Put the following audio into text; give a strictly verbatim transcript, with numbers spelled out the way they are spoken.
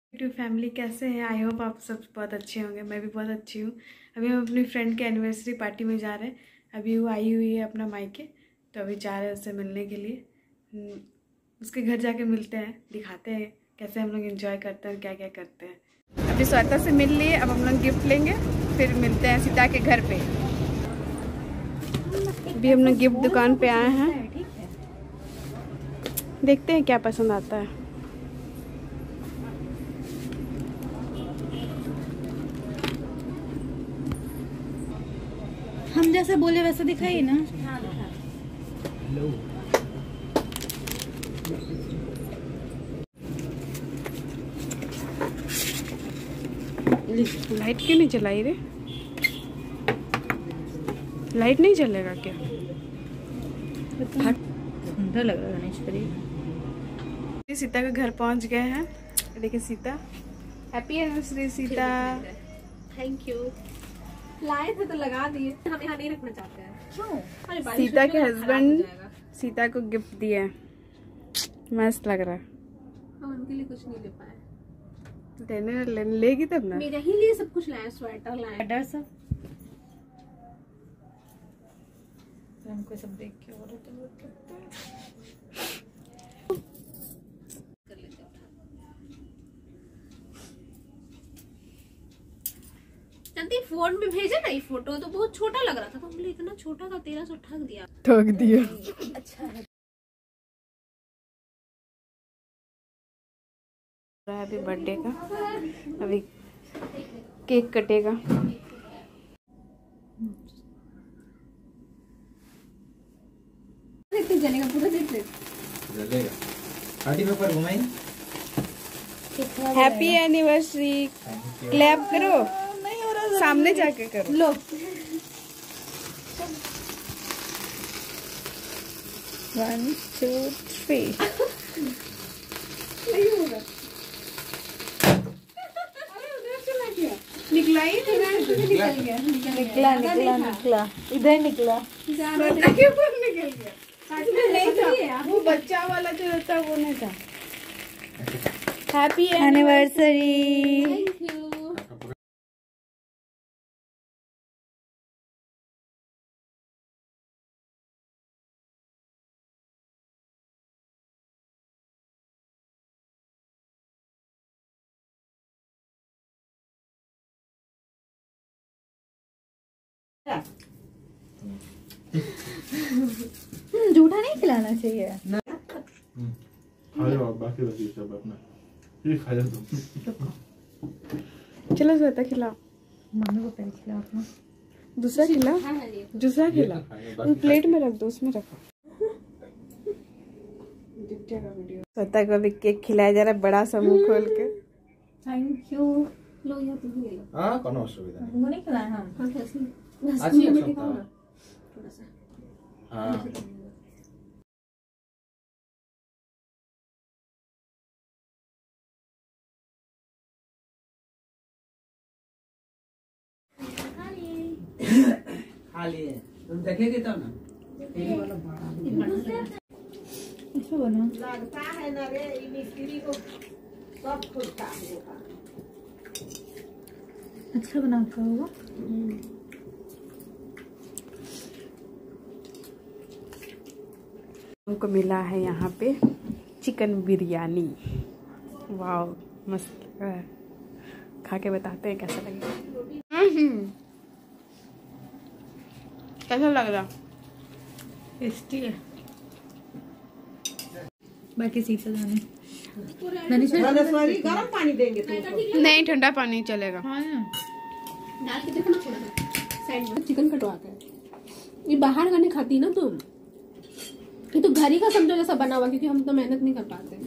YouTube family कैसे हैं? I hope आप सब बहुत अच्छे होंगे। मैं भी बहुत अच्छी हूँ। अभी हम अपनी फ्रेंड के एनिवर्सरी पार्टी में जा रहे हैं। अभी वो आई हुई है अपना मायके, तो अभी जा रहे हैं उससे मिलने के लिए। उसके घर जाके मिलते हैं, दिखाते हैं कैसे हम लोग एंजॉय करते हैं, क्या क्या करते हैं। अभी श्वेता से मिल लिए, अब हम लोग गिफ्ट लेंगे, फिर मिलते हैं सीता के घर पे। अभी हम लोग गिफ्ट दुकान पे आए हैं, देखते हैं क्या पसंद आता है। हम जैसे बोले वैसे दिखाई ना। लाइट क्यों नहीं जलाई रे? लाइट नहीं जलेगा क्या? सुंदर लग रहा है गणेश जी। सीता के घर पहुंच गए हैं। देखिए Sita, happy anniversary Sita. Thank you. लाए थे तो लगा दिए, हम यहाँ नहीं रखना चाहते हैं। क्यों? सीता के हस्बैंड सीता को गिफ्ट दिया है, मस्त लग रहा है। हम उनके लिए कुछ नहीं ले पाए। लेने ले, लेगी तब ना। मेरे ही लिए सब कुछ लाए, स्वेटर लाए, स्वेटर सब। हमको सब देख के और तो चंदी फोन में भेजा ना ये फोटो, तो बहुत छोटा लग रहा था, तो हम बोले इतना छोटा था, तेरह सौ ठग दिया। ठग दिया। अच्छा है। अभी बर्थडे का, अभी केक कटेगा। जलेगा पूरा देख ले। जलेगा। पार्टी में पर घुमाई। Happy anniversary. क्लैप करो। नहीं हो रहा, सामने जाके करो। लो। One two three. नहीं होगा। निकला ही नहीं। निकल गया, निकला निकला निकला इधर निकला। श्वेता के ऊपर निकल गया। नहीं था, वो बच्चा वाला जो रहता है वो नहीं था। Happy anniversary. Thank you. जूठा नहीं खिलाना चाहिए। बाकी बाकी सब अपना ये खा जा तुम। चलो श्वेता खिलाओ। मम्मी को पहले खिलाओ अपना। दूसरा खिला, दूसरा खिला। उन प्लेट में रख दो, उसमें रखो। श्वेता को अभी केक खिलाया जा रहा है, बड़ा सा मुंह खोल के। Thank you. लो यार, तुम ही लो। हाँ कोनो असुविधा नहीं। तुमको नहीं खिलाया हम। हाँ कैसे? अच्छी है सब। थोड़ा सा। हाँ। खाली है, तुम देखेगी तब ना। ऐसा बना लगता है ना रे, ये मिस्त्री को सब खुद का होगा। अच्छा बना का होगा। हमको मिला है यहाँ पे चिकन बिरयानी। वाह मस्त लग रहा है। खा के बताते हैं कैसा लगेगा। कैसा लग रहा? टेस्टी है। बाकी सीट से जाने गरम पानी देंगे तुमको। नहीं, ठंडा पानी चलेगा। हाँ ना। डाल के देखो ना थोड़ा सा साइड में। चिकन कटवाते हैं, ये बाहर का नहीं खाती ना तुम। ये तो घर ही का समझो जैसा बना हुआ, क्योंकि हम तो मेहनत नहीं कर पाते।